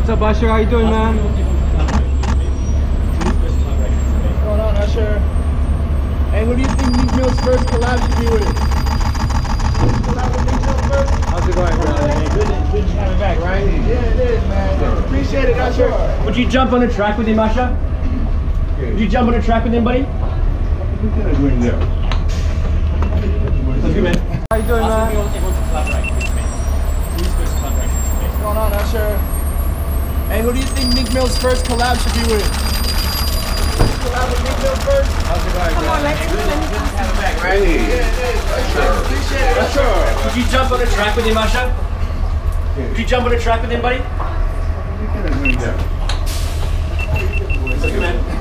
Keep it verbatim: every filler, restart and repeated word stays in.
What's up, Usher? How you doing, man? What's going on, Usher? Hey, who do you think Meek Mill's first collab should be with? Collab with Meek Mill first? How's it going, bro? Hey, good, good to have you back, right? Yeah, it is, man. Appreciate it, Usher. Would you jump on a track with him, Usher? Would you jump on a track with him, buddy? How you doing, man? What's going on, Usher? Hey, who do you think Meek Mill's first collab should be with? Collab with Meek Mill first? How's it going, bro? Right? Yeah, it is. Usher. Appreciate it, Usher. Would you jump on a track with him, Usher? Would you jump on a track with him, buddy? Yeah.